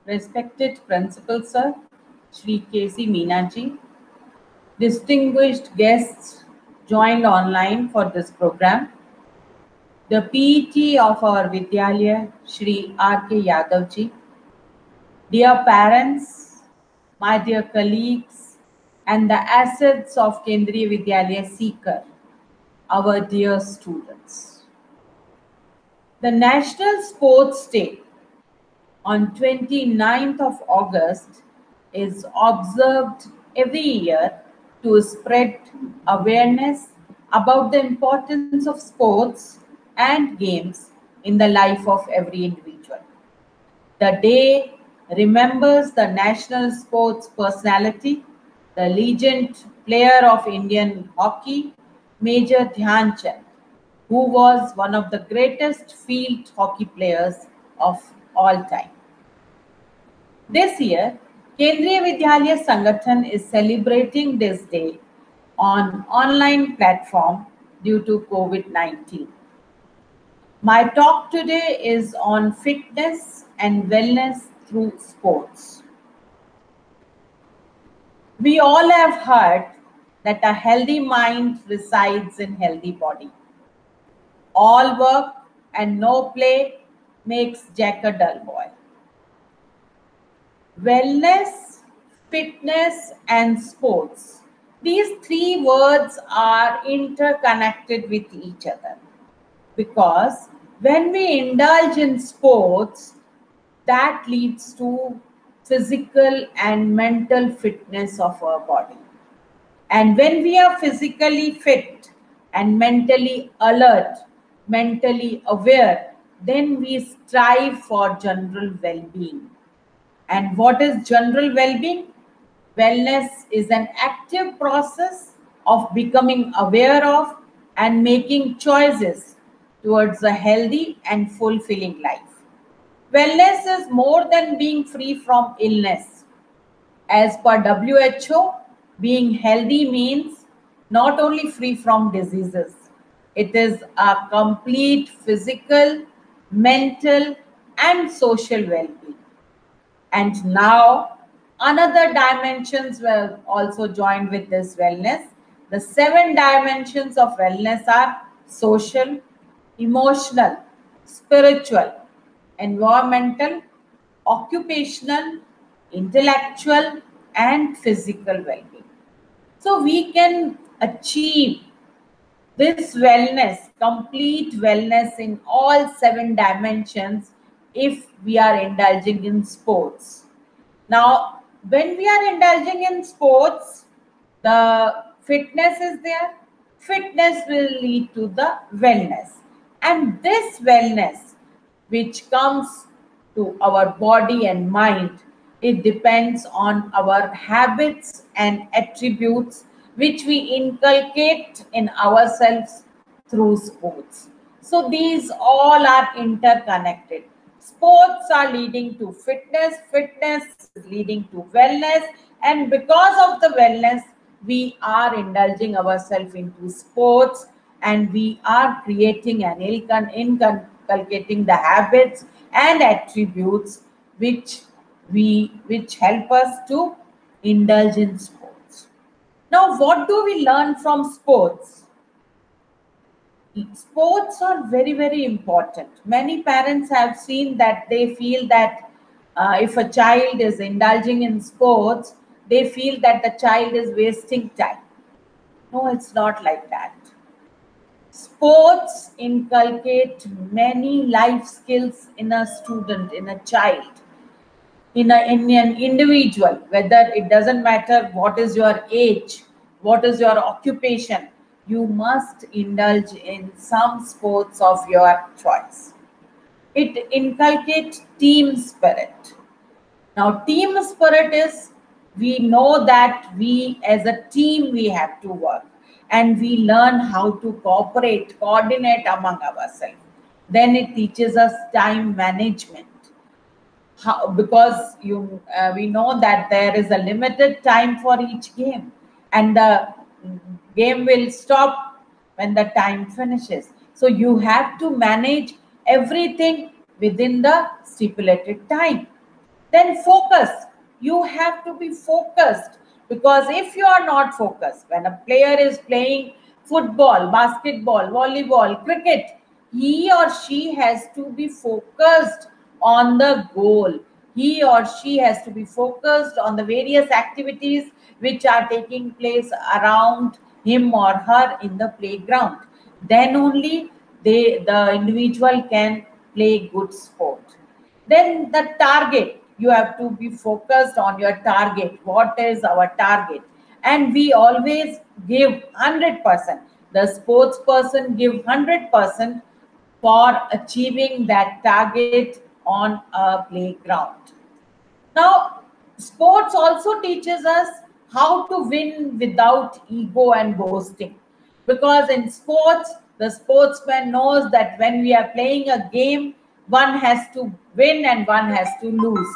Respected Principal Sir, Shri K.C. Meenaji, distinguished guests joined online for this program, the PET of our Vidyalaya, Shri R.K. Yadavji, dear parents, my dear colleagues, and the assets of Kendriya Vidyalaya Seeker, our dear students. The National Sports Day on 29th of August is observed every year to spread awareness about the importance of sports and games in the life of every individual. The day remembers the national sports personality, the legend player of Indian hockey, Major Dhyan Chand, who was one of the greatest field hockey players of all time. This year, Kendriya Vidyalaya Sangathan is celebrating this day on online platform due to COVID-19. My talk today is on fitness and wellness through sports. We all have heard that a healthy mind resides in healthy body. All work and no play makes Jack a dull boy. Wellness, fitness, and sports. These three words are interconnected with each other because when we indulge in sports, that leads to physical and mental fitness of our body. And when we are physically fit and mentally alert, mentally aware, then we strive for general well being. And what is general well being? Wellness is an active process of becoming aware of and making choices towards a healthy and fulfilling life. Wellness is more than being free from illness. As per WHO, being healthy means not only free from diseases, it is a complete physical, mental, and social well being. And now, another dimensions were also joined with this wellness. The 7 dimensions of wellness are social, emotional, spiritual, environmental, occupational, intellectual, and physical well-being. So we can achieve this wellness, complete wellness in all 7 dimensions if we are indulging in sports. Now, when we are indulging in sports, the fitness is there. Fitness will lead to the wellness. And this wellness, which comes to our body and mind, it depends on our habits and attributes which we inculcate in ourselves through sports. So these all are interconnected. Sports are leading to fitness, fitness is leading to wellness, and because of the wellness, we are indulging ourselves into sports and we are creating and inculcating the habits and attributes which help us to indulge in sports. Now, what do we learn from sports? Sports are very important. Many parents have seen that they feel that if a child is indulging in sports, they feel that the child is wasting time. No, it's not like that. Sports inculcate many life skills in a student, in a child, in an individual, whether it doesn't matter what is your age, what is your occupation, you must indulge in some sports of your choice. It inculcates team spirit. Now, team spirit is we know that we as a team we have to work and we learn how to cooperate, coordinate among ourselves. Then it teaches us time management. How, because we know that there is a limited time for each game and the game will stop when the time finishes, so you have to manage everything within the stipulated time. Then focus. You have to be focused, because if you are not focused, when a player is playing football, basketball, volleyball, cricket, he or she has to be focused on the goal. He or she has to be focused on the various activities which are taking place around him or her in the playground. Then only the individual can play good sport. Then the target, you have to be focused on your target. What is our target? And we always give 100%. The sports person give 100% for achieving that target on a playground. Now, sports also teaches us how to win without ego and boasting. Because in sports, the sportsman knows that when we are playing a game, one has to win and one has to lose.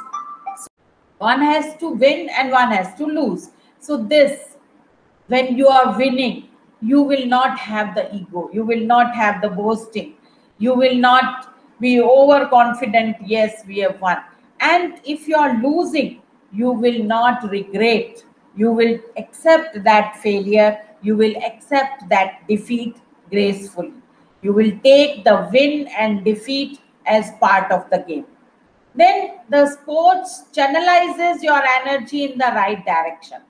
One has to win and one has to lose. So, this, when you are winning, you will not have the ego, you will not have the boasting, you will not be overconfident. Yes, we have won. And if you are losing, you will not regret, you will accept that failure, you will accept that defeat gracefully. You will take the win and defeat as part of the game. Then the sports channelizes your energy in the right direction.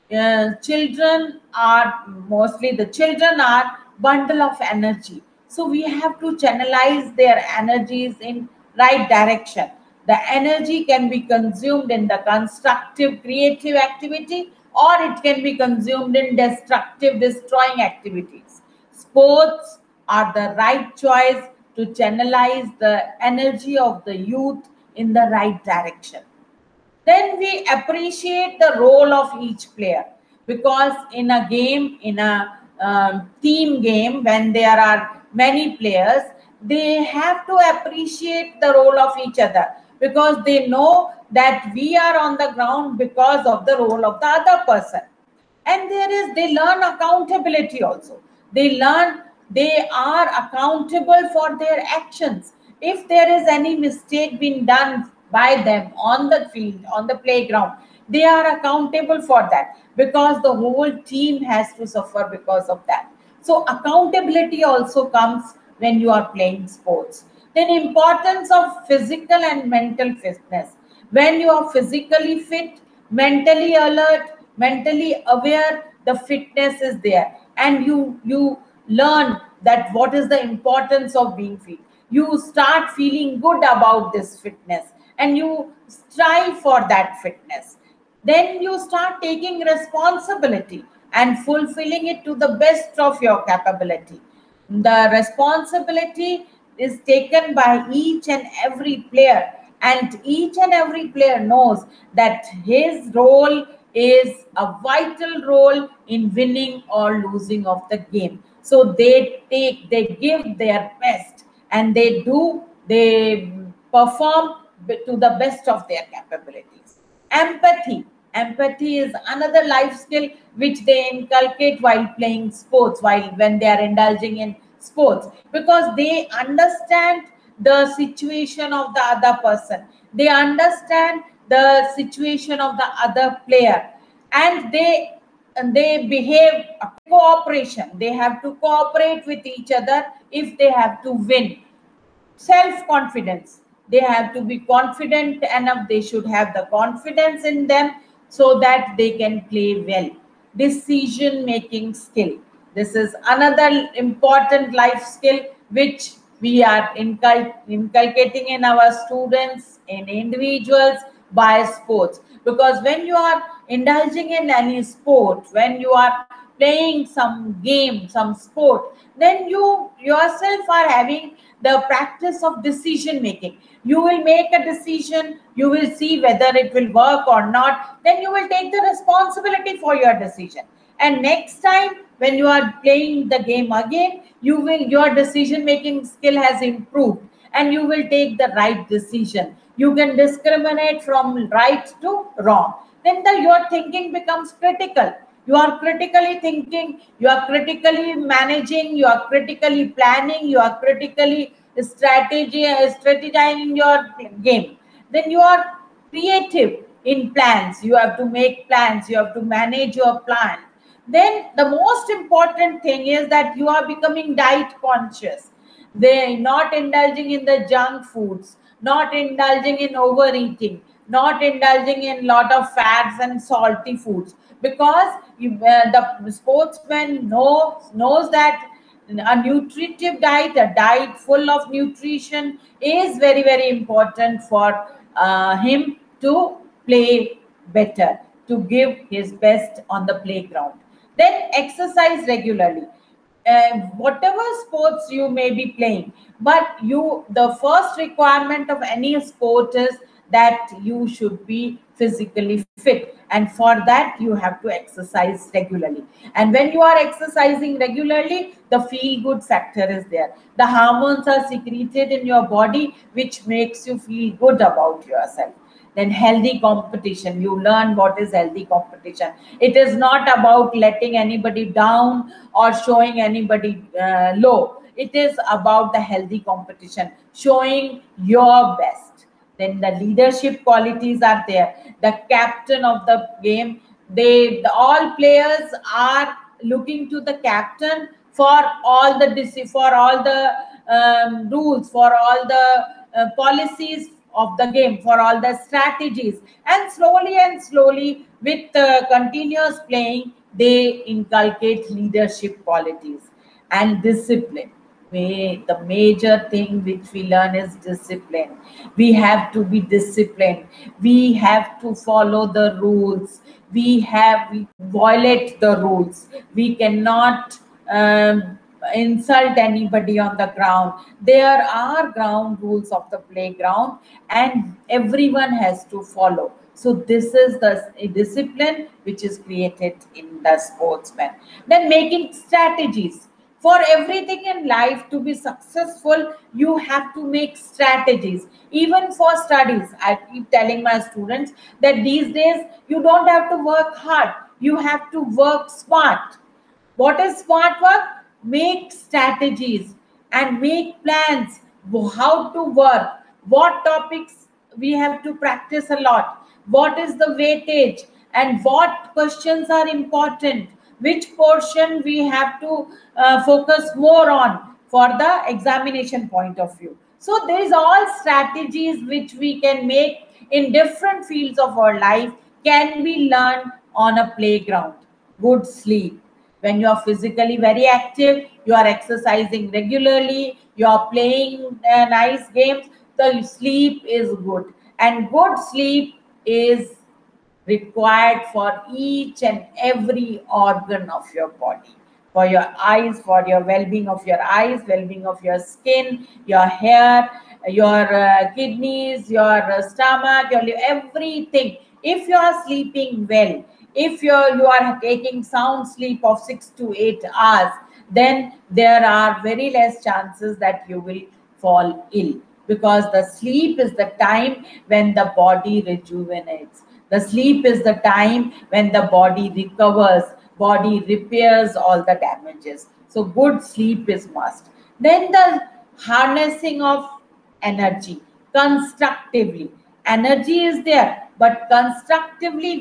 Children are, mostly the children are bundle of energy, so we have to channelize their energies in right direction. The energy can be consumed in the constructive creative activity, or it can be consumed in destructive destroying activities. Sports are the right choice to channelize the energy of the youth in the right direction. Then we appreciate the role of each player, because in a game, in a team game, when there are many players, they have to appreciate the role of each other, because they know that we are on the ground because of the role of the other person. And they learn accountability also. They learn they are accountable for their actions. If there is any mistake being done by them on the field, on the playground, they are accountable for that, because the whole team has to suffer because of that. So accountability also comes when you are playing sports. Then importance of physical and mental fitness. When you are physically fit, mentally alert, mentally aware, the fitness is there, and you learn that what is the importance of being fit. You start feeling good about this fitness, and you strive for that fitness. Then you start taking responsibility and fulfilling it to the best of your capability. The responsibility is taken by each and every player, and each and every player knows that his role is a vital role in winning or losing of the game. So they give their best, and they perform to the best of their capabilities. Empathy. Empathy is another life skill which they inculcate while playing sports, while when they are indulging in sports, because they understand the situation of the other person. They understand the situation of the other player, and they behave cooperation. They have to cooperate with each other if they have to win. Self confidence, they have to be confident enough, they should have the confidence in them so that they can play well. Decision making skill, this is another important life skill which we are inculcating in our students, in individuals, by sports. Because when you are indulging in any sport, when you are playing some game, some sport, then you yourself are having the practice of decision making. You will make a decision, you will see whether it will work or not, then you will take the responsibility for your decision. And next time when you are playing the game again, your decision making skill has improved, and you will take the right decision. You can discriminate from right to wrong. Then your thinking becomes critical. You are critically thinking, you are critically managing, you are critically planning, you are critically strategizing your game. Then you are creative in plans. You have to make plans, you have to manage your plan. Then the most important thing is that you are becoming diet conscious. They're not indulging in the junk foods, not indulging in overeating, not indulging in lot of fats and salty foods, because the sportsman knows that a nutritive diet, a diet full of nutrition, is very, very important for him to play better, to give his best on the playground. Then exercise regularly. Whatever sports you may be playing, but the first requirement of any sport is that you should be physically fit, and for that you have to exercise regularly. And when you are exercising regularly, the feel good factor is there. The hormones are secreted in your body which makes you feel good about yourself. Then healthy competition, you learn what is healthy competition. It is not about letting anybody down or showing anybody low. It is about the healthy competition, showing your best. Then the leadership qualities are there. The captain of the game, all players are looking to the captain for all the rules, for all the policies of the game, for all the strategies. And slowly, with continuous playing, they inculcate leadership qualities and discipline. The major thing which we learn is discipline. We have to be disciplined. We have to follow the rules. We violate the rules. We cannot insult anybody on the ground. There are ground rules of the playground, and everyone has to follow. So this is the discipline which is created in the sportsman. Then making strategies. For everything in life to be successful, you have to make strategies. Even for studies, I keep telling my students that these days you don't have to work hard, you have to work smart. What is smart work? Make strategies and make plans, how to work, what topics we have to practice a lot, what is the weightage, and what questions are important, which portion we have to focus more on for the examination point of view. So there is all strategies which we can make in different fields of our life can be learned on a playground. Good sleep. When you are physically very active, you are exercising regularly, you are playing nice games, the sleep is good. And good sleep is required for each and every organ of your body, for your eyes, for your well-being of your eyes, well-being of your skin, your hair, your kidneys, your stomach, everything. If you are sleeping well, if you are taking sound sleep of 6 to 8 hours, then there are very less chances that you will fall ill, because the sleep is the time when the body rejuvenates. The sleep is the time when the body recovers, body repairs all the damages. So good sleep is must. Then the harnessing of energy constructively. Energy is there, but constructively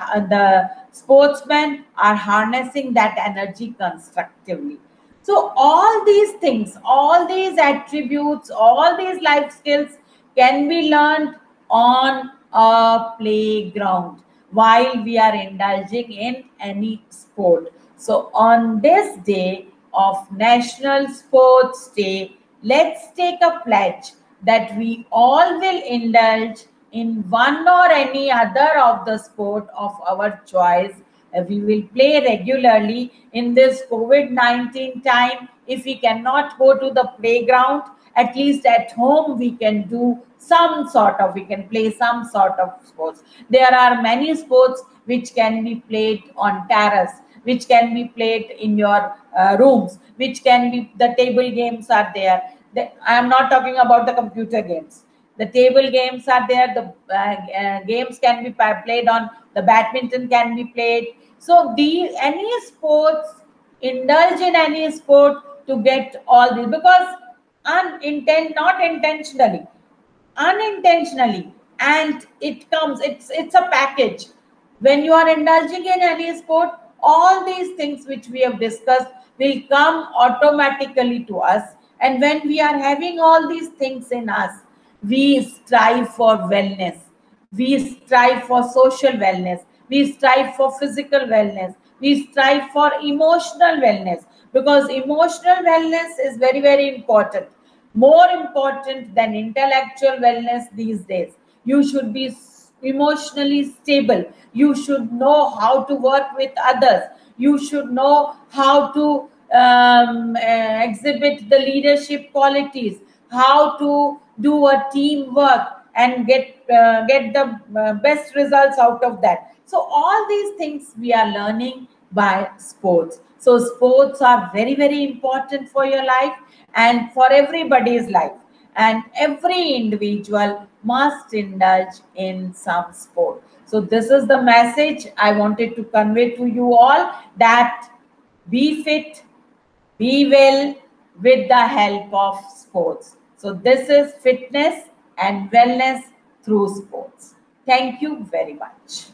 the sportsmen are harnessing that energy constructively. So all these things, all these attributes, all these life skills can be learned on a playground while we are indulging in any sport. So on this day of National Sports Day, let's take a pledge that we all will indulge in one or any other of the sport of our choice. We will play regularly in this COVID-19 time. If we cannot go to the playground, at least at home we can do we can play some sort of sports. There are many sports which can be played on terrace, which can be played in your rooms, which can be, the table games are there. I am not talking about the computer games. The table games are there. The games can be played on, the badminton can be played. So any sports, indulge in any sport to get all this, because not intentionally, unintentionally, and it's a package. When you are indulging in any sport, all these things which we have discussed will come automatically to us. And when we are having all these things in us, we strive for wellness, we strive for social wellness, we strive for physical wellness, we strive for emotional wellness, because emotional wellness is very, very important, more important than intellectual wellness these days. You should be emotionally stable, you should know how to work with others, you should know how to exhibit the leadership qualities, how to do a teamwork and get the best results out of that. So all these things we are learning by sports. So sports are very, very important for your life and for everybody's life, and every individual must indulge in some sport. So this is the message I wanted to convey to you all, that be fit, be well with the help of sports. So this is fitness and wellness through sports. Thank you very much.